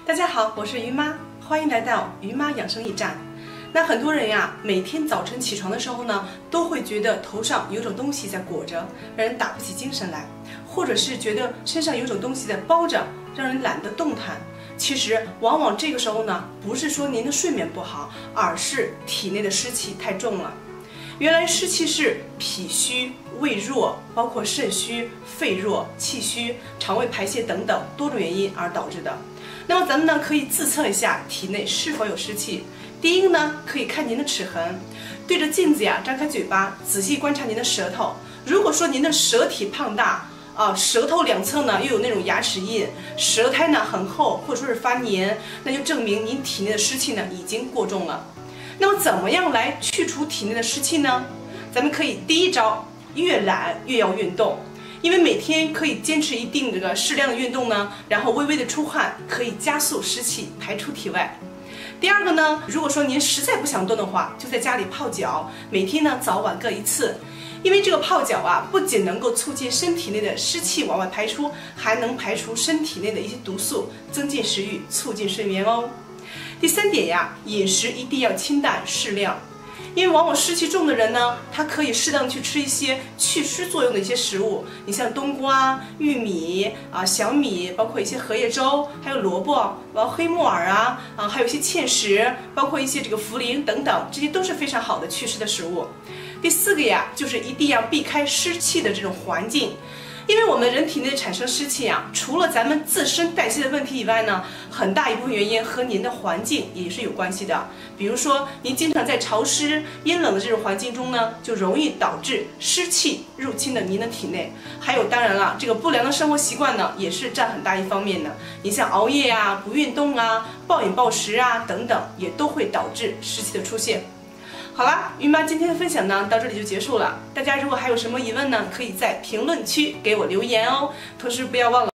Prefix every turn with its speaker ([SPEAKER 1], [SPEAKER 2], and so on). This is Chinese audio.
[SPEAKER 1] 大家好，我是于妈，欢迎来到于妈养生驿站。那很多人呀，每天早晨起床的时候呢，都会觉得头上有种东西在裹着，让人打不起精神来，或者是觉得身上有种东西在包着，让人懒得动弹。其实往往这个时候呢，不是说您的睡眠不好，而是体内的湿气太重了。原来湿气是脾虚、胃弱，包括肾虚、肺弱、气虚、肠胃排泄等等多种原因而导致的。那么咱们呢可以自测一下体内是否有湿气。第一个呢，可以看您的齿痕，对着镜子呀，张开嘴巴，仔细观察您的舌头。如果说您的舌体胖大舌头两侧呢又有那种牙齿印，舌苔呢很厚，或者说是发黏，那就证明您体内的湿气呢已经过重了。那么怎么样来去除体内的湿气呢？咱们可以第一招，越懒越要运动。因为每天可以坚持一定这个适量的运动呢，然后微微的出汗，可以加速湿气排出体外。第二个呢，如果说您实在不想动的话，就在家里泡脚，每天呢早晚各一次。因为这个泡脚啊，不仅能够促进身体内的湿气往外排出，还能排除身体内的一些毒素，增进食欲，促进睡眠哦。第三点呀，饮食一定要清淡适量。因为往往湿气重的人呢，他可以适当去吃一些祛湿作用的一些食物，你像冬瓜、玉米小米，包括一些荷叶粥，还有萝卜，黑木耳还有一些芡实，包括一些这个茯苓等等，这些都是非常好的祛湿的食物。第四个呀，就是一定要避开湿气的这种环境。因为我们人体内产生湿气啊，除了咱们自身代谢的问题以外呢，很大一部分原因和您的环境也是有关系的。比如说，您经常在潮湿、阴冷的这种环境中呢，就容易导致湿气入侵了您的体内。还有，当然了，这个不良的生活习惯呢，也是占很大一方面的。你像熬夜啊、不运动啊、暴饮暴食啊等等，也都会导致湿气的出现。好啦，于妈今天的分享呢到这里就结束了。大家如果还有什么疑问呢，可以在评论区给我留言哦。同时不要忘了